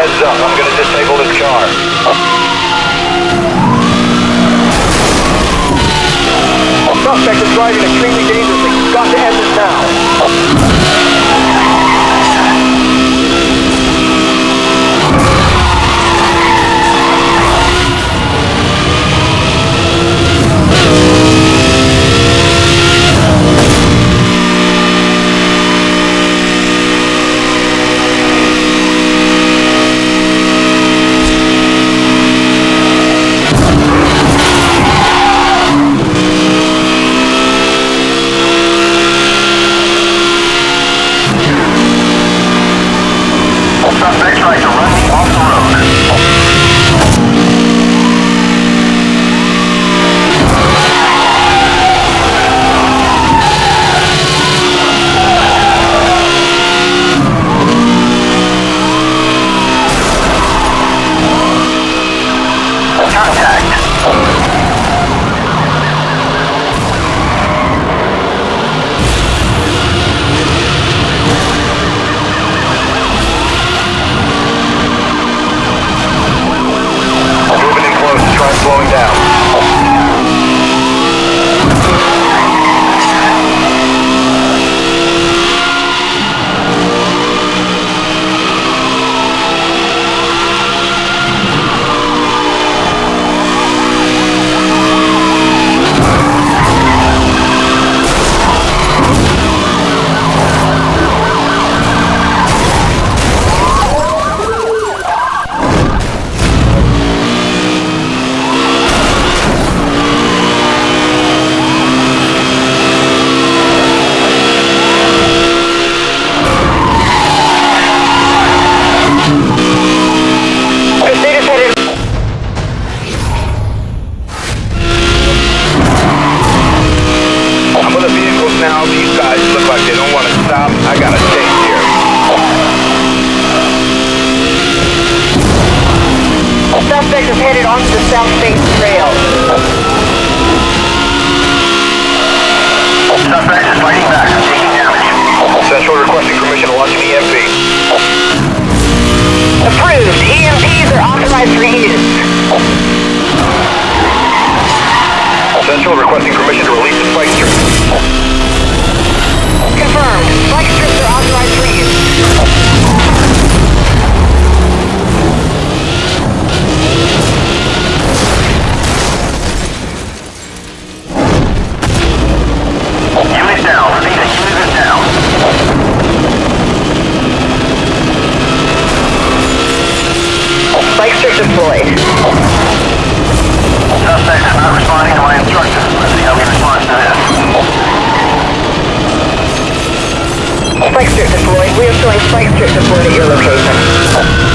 Heads up, I'm gonna disable this car. Suspect is driving extremely dangerously. You've got to end this now. Suspect tries to run me off the road. Contact. Slowing down. Now these guys look like they don't want to stop. I gotta change here. Suspect is headed onto the South State Trail. Suspect is fighting back, taking damage. Central requesting permission to launch an EMP. Approved. EMPs are authorized for use. Central requesting permission to release the spike strip. Confirmed. Spike strips are authorized for use. Unit down. Repeat, a unit is down. Spike strip deployed. Suspect is not responding to my instructions. Let's see how he responds to this. Spike strip deployed. We are showing spike strip deployed at your location.